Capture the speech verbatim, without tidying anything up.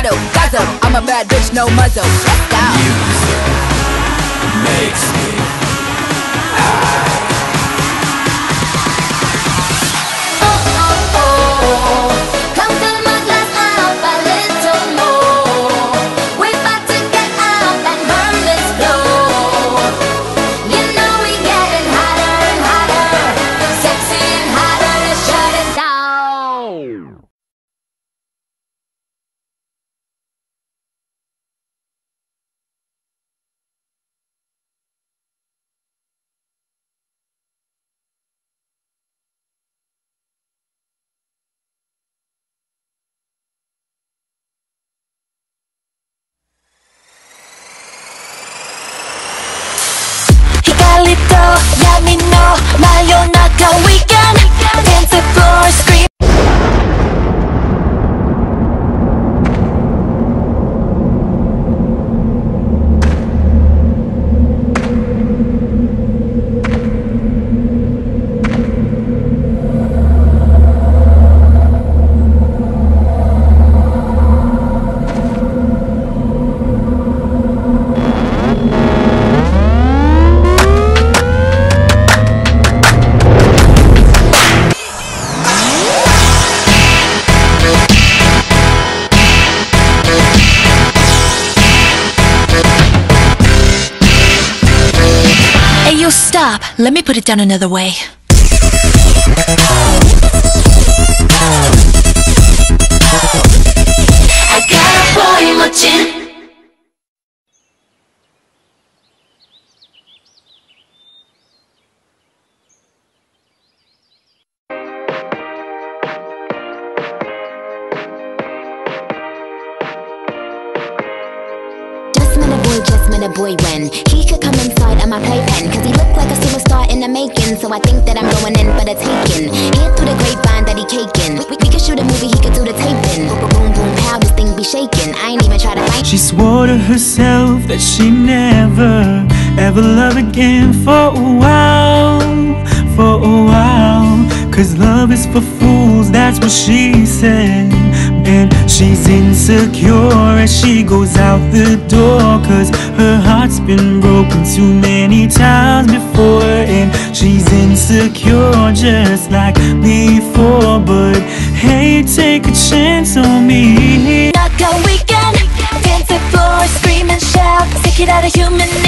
bravado, gazo. I'm a bad bitch, no muzzle. Let's go. Music makes me high. Let me know, Mayonaka weekend. Dance the floor, scream. Stop, let me put it down another way. I got a boy 멋진. Just met a boy when he could come inside of my playpen, cause he looked like a superstar in the making. So I think that I'm going in for the taking. Hear through the grapevine that he caking. We, we could shoot a movie, he could do the taping. Boom, boom, boom, pow, this thing be shaking. I ain't even try to fight. She swore to herself that she never ever love again for a while, for a while. Cause love is for fools, that's what she said. And she's insecure as she goes out the door, cause her heart's been broken too many times before. And she's insecure just like before. But hey, take a chance on me. Knock out weekend, dance the floor, scream and shout. Stick it out a human